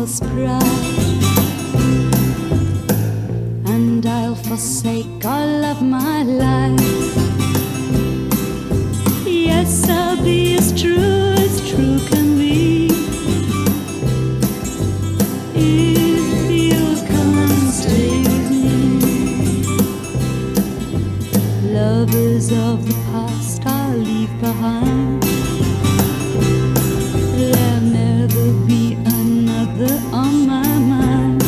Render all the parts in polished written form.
was proud, and I'll forsake all of my life. Yes, I'll be as true can be, if you'll come and stay with me. Lovers of the past I'll leave behind. There'll never be another on my mind.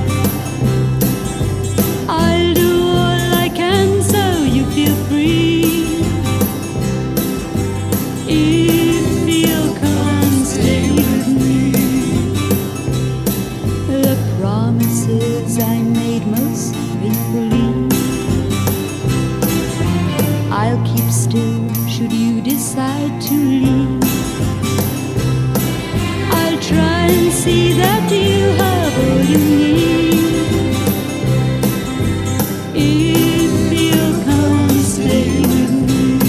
I'll do all I can so you feel free, if you'll come and stay with me. The promises I made most faithfully, I'll keep still should you decide to leave. I'll try and see that you have all you need, if you'll come and stay with me.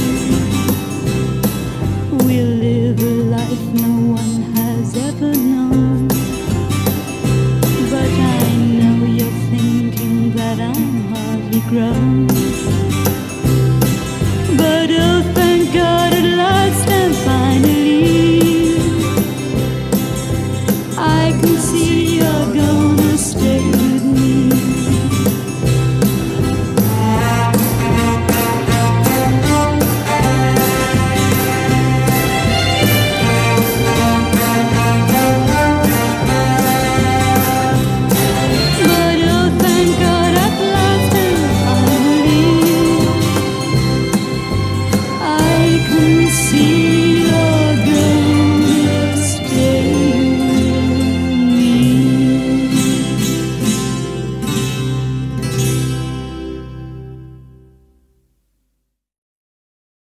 We'll live a life no one has ever known, but I know you're thinking that I'm hardly grown. But oh, thank God at last and finally I can see